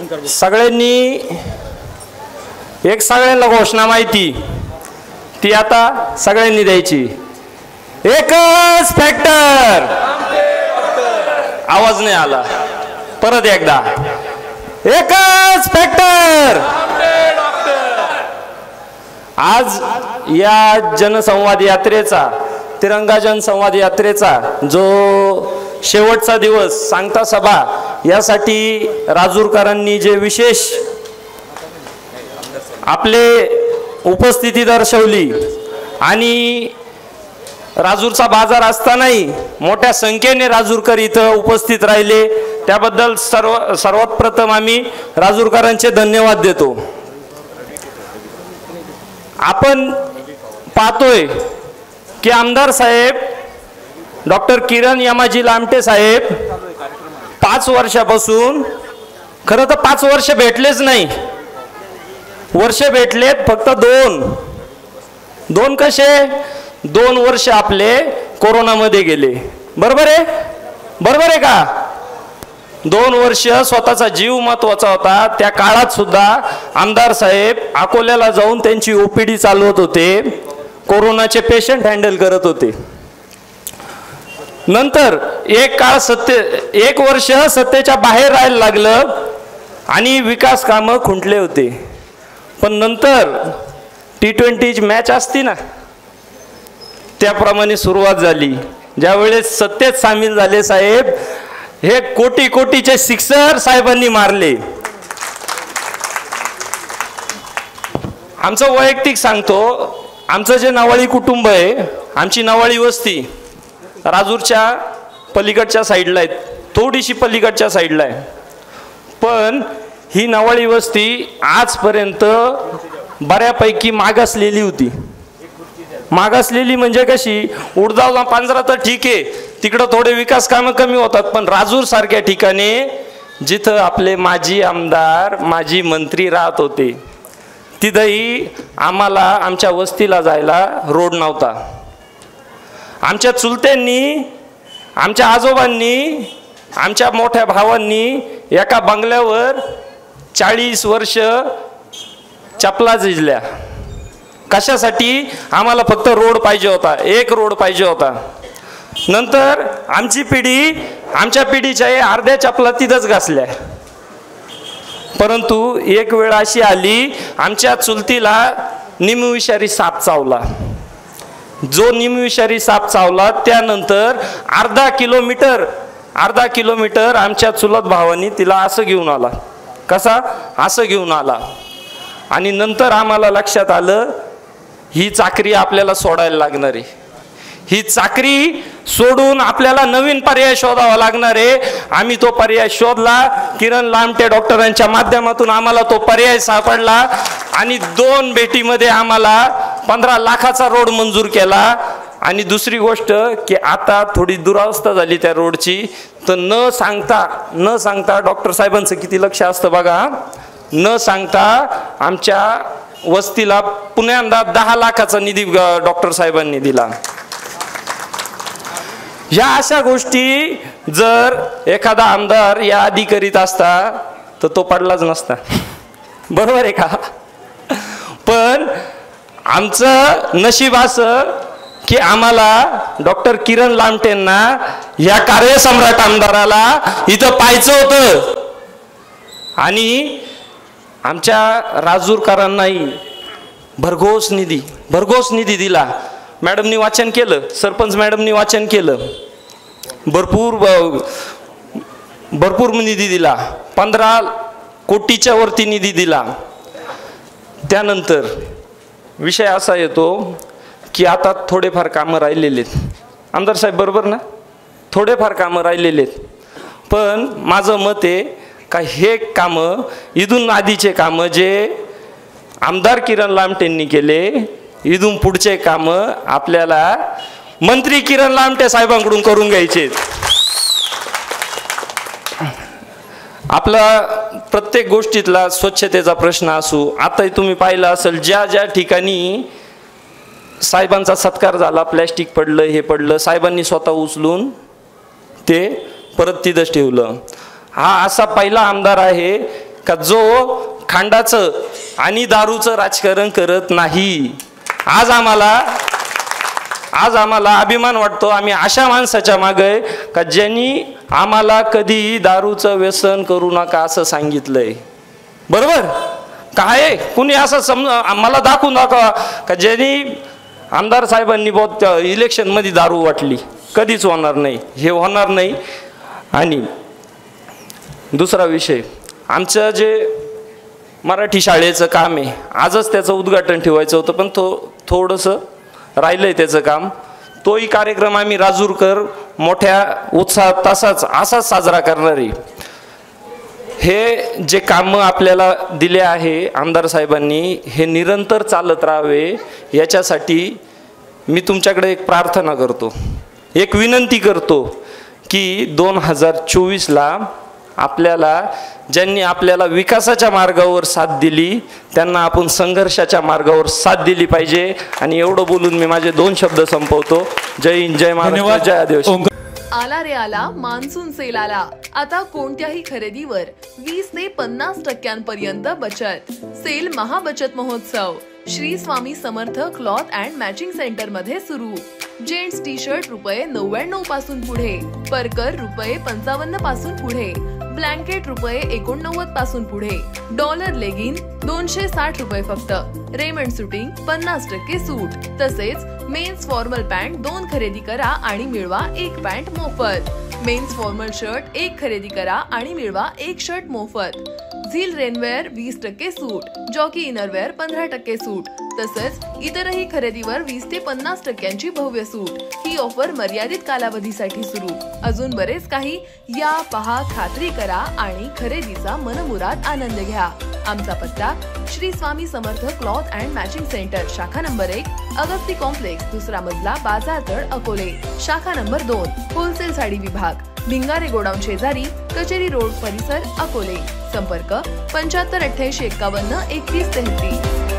सगळ्यांनी एक सगळ्यांना घोषणा माहिती ती आता सगळ्यांनी द्यायची. एकच फॅक्टर. आवाज नाही आला. परत एकदा. एकच फॅक्टर. आज या जनसंवाद यात्रेचा, तिरंगा जनसंवाद यात्रेचा जो शेवटचा दिवस सांगता सभा, यासाठी राजूरकरांनी जे विशेष आपले उपस्थिती दर्शवली आणि राजूरचा बाजार असतानाही मोठ्या संख्येने राजूरकर इथं उपस्थित राहिले, त्याबद्दल सर्वात प्रथम आम्ही राजूरकरांचे धन्यवाद देतो. आपण पाहतोय की आमदार साहेब डॉक्टर किरण यमाजी लामटे साहेब 5 वर्षापासून, खरं तर 5 वर्ष भेटलेच नाही, वर्ष भेटलेत फक्त 2 कसे 2 वर्ष आपले कोरोनामध्ये गेले. बरोबर आहे? बरोबर आहे का? 2 वर्ष स्वतःचा जीव महत्वाचा होता. त्या काळात सुद्धा आमदार साहेब अकोल्याला जाऊन त्यांची ओपीडी चालवत होते, कोरोनाचे पेशंट हँडल करत होते. नंतर एक वर्ष सत्तेच्या बाहेर राहायला लागलं आणि विकास कामं खुंटले होते. पण नंतर T20 मॅच असती ना, त्याप्रमाणे सुरुवात झाली. ज्यावेळेस सत्तेत सामील झाले साहेब, हे कोटीचे सिक्सर साहेबांनी मारले. आमचं वैयक्तिक सांगतो, आमचं जे नवाळी कुटुंब आहे, आमची नवाळी वस्ती राजूरच्या पलीकडच्या साईडला आहे, थोडीशी पलीकडच्या साईडला आहे. पण ही नवाळी वस्ती आजपर्यंत बऱ्यापैकी मागासलेली होती. मागासलेली म्हणजे कशी, उडदाव पांजरा तर ठीक आहे, तिकडं थोडे विकास कामं कमी होतात, पण राजूर सारख्या ठिकाणी जिथं आपले माजी आमदार, माजी मंत्री राहत होते, तिथंही आम्हाला आमच्या वस्तीला जायला रोड नव्हता. आमच्या चुलत्यांनी, आमच्या आजोबांनी, आमच्या मोठ्या भावांनी एका बंगल्यावर 40 वर्ष चपला झिजल्या. कशासाठी? आम्हाला फक्त रोड पाहिजे होता, एक रोड पाहिजे होता. नंतर आमची पिढी, आमच्या पिढीच्या अर्ध्या चपला तिथंच घासल्या. परंतु एक वेळ अशी आली, आमच्या चुलतीला निमविषारी साप चावला. जो निमविषारी साप चावला त्यानंतर अर्धा किलोमीटर आमच्या चुलत भावानी तिला असं घेऊन आला. कसा? असं घेऊन आला. आणि नंतर आम्हाला लक्षात आलं, ही चाकरी आपल्याला सोडायला लागणार आहे. ही चाकरी सोडून आपल्याला नवीन पर्याय शोधावा लागणार आहे. आम्ही तो पर्याय शोधला. किरण लामटे डॉक्टरांच्या माध्यमातून आम्हाला तो पर्याय सापडला आणि 2 भेटीमध्ये आम्हाला 15 लाखाचा रोड मंजूर केला. आणि दुसरी गोष्ट की आता थोडी दुरावस्था झाली त्या रोडची, तर न सांगता डॉक्टर साहेबांचं किती लक्ष असतं बघा, न सांगता आमच्या वस्तीला पुण्यांदा 10 लाखाचा निधी डॉक्टर साहेबांनी दिला. ह्या अशा गोष्टी जर एखादा आमदार या आधी करीत असता तर तो पडलाच नसता. बरोबर आहे का? पण आमचं नशीब असं की आम्हाला डॉक्टर किरण लामटेंना, या कार्यसम्राट आमदाराला इथं पाहायचं होतं. आणि आमच्या राजूरकरांनाही भरघोस निधी दिला. मॅडमनी वाचन केलं, सरपंच मॅडमनी वाचन केलं, भरपूर निधी दिला. 15 कोटीच्या वरती निधी दिला. त्यानंतर विषय असा येतो की आता थोडेफार कामं राहिलेले आहेत. आमदार साहेब बरोबर ना? थोडेफार कामं राहिलेले आहेत. पण माझं मत आहे का हे कामं, इथून आधीचे कामं जे आमदार किरण लामटेंनी केले, इथून पुढचे कामं आपल्याला मंत्री किरण लामटे साहेबांकडून करून घ्यायचे. आपला प्रत्येक गोष्टीतला स्वच्छतेचा प्रश्न असू, आता तुम्ही पाहिलं असेल ज्या ठिकाणी साहेबांचा सत्कार झाला, प्लॅस्टिक पडलं, हे पडलं, साहेबांनी स्वतः उचलून ते परत तिथंच ठेवलं. हा असा पहिला आमदार आहे का जो खांडाचं आणि दारूचं राजकारण करत नाही. आज आम्हाला अभिमान वाटतो. आम्ही अशा माणसाच्या मागे आहे का ज्यांनी आम्हाला कधी दारूचं व्यसन करू नका असं सांगितलंय. बरोबर काय कुणी असं मला दाखवून दाखवा का ज्यांनी आमदार साहेबांनी बहुत इलेक्शनमध्ये दारू वाटली. कधीच होणार नाही, हे होणार नाही. आणि दुसरा विषय, आमचं जे मराठी शाळेचं काम आहे, आजच त्याचं उद्घाटन ठेवायचं होतं पण थोडंसं राहिलंय त्याचं काम. तोही कार्यक्रम आम्ही राजूरकर मोठ्या उत्साहात असाच साजरा करणार आहे. हे जे कामं आपल्याला दिले आहे आमदार साहेबांनी, हे निरंतर चालत राहावे याच्यासाठी मी तुमच्याकडे एक प्रार्थना करतो, एक विनंती करतो की 2024ला ज्यांनी आपल्याला विकासाच्या मार्गावर साथ दिली त्यांना आपण संघर्षाच्या मार्गावर साथ दिली पाहिजे. आणि एवढं बोलून मी माझे 2 शब्द संपवतो. जय हिंद, जय महाराष्ट्र, जय आदिवासी. आला रे आला मान्सून सेल आला. आता कोणत्याही खरेदीवर 20 ते 50% बचत. सेल महाबचत महोत्सव Shri Swami Samarth cloth and matching centre मध्ये सुरू. जेंट्स टी शर्ट ₹99 पासून पुढे, परकर ₹55 पासून पुढे, ब्लँकेट ₹89 पासून पुढे, डॉलर लेगिन ₹260 फक्त, रेमंड सुटिंग 50% सूट. तसेच मेन्स फॉर्मल पॅन्ट 2 खरेदी करा आणि मिळवा 1 पॅन्ट मोफत. मेन्स फॉर्मल शर्ट 1 खरेदी करा आणि मिळवा 1 शर्ट मोफत. झील रेनवेअर 20% सूट, जॉकी इनरवेअर 15% सूट. तसंच इतरही खरेदीवर 20 ते 50% भव्य सूट. ही ऑफर मर्यादित कालावधीसाठी सुरू. अजून बरेच काही. या, पहा, खात्री करा आणि खरेदीचा मनमुराद आनंद घ्या. आमचा पत्ता Shri Swami Samarth cloth and matching centre, शाखा नंबर 1, अगस्ती कॉम्प्लेक्स, 2रा मजला, बाजारतळ, अकोले. शाखा नंबर 2, होलसेल साडी विभाग, भिंगारे गोडाऊन शेजारी, कचेरी रोड परिसर, अकोले. संपर्क 75 88 51 21 33.